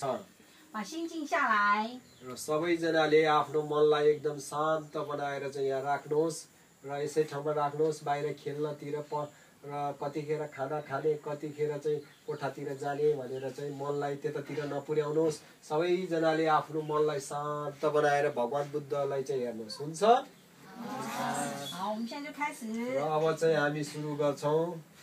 心静下来。 र सबैजनाले आफ्नो मनलाई एकदम शान्त बनाएर चाहिँ यहाँ राख्नुहोस् र यसै ठाउँमा राख्नुहोस् बाहिर खेल्नतिर र कतिखेर खाना खाने कतिखेर चाहिँ कोठातिर जाने भनेर चाहिँ मनलाई त्यतातिर नपुर्याउनुहोस् सबैजनाले आफ्नो मनलाई शान्त बनाएर भगवान बुद्धलाई चाहिँ हेर्नुहोस् हुन्छ 好，我们现在就开始。 र अब चाहिँ हामी सुरु गर्छौं